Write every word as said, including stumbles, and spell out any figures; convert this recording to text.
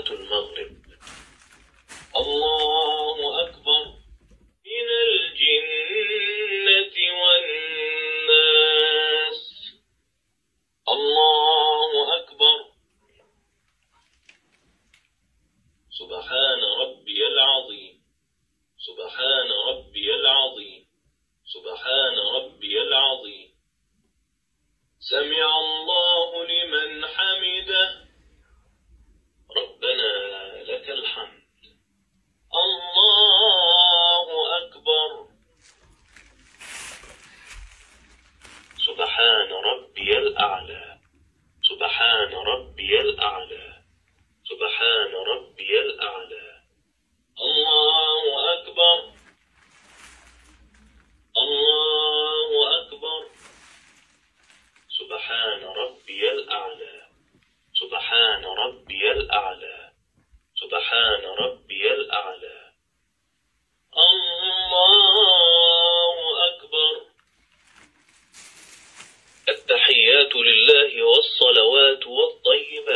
المغرب. الله أكبر من الجنة والناس. الله أكبر. سبحان ربي العظيم. سبحان ربي العظيم. سبحان ربي العظيم. سمع الله لمن حمده. ربنا لك الحمد. الله أكبر. سبحان ربي الأعلى. سبحان ربي الأعلى. سبحان ربي الأعلى. الله أكبر. الله أكبر. سبحان ربي الأعلى. سبحان ربي الأعلى. سبحان ربي الأعلى. الله أكبر. التحيات لله والصلوات والطيبات.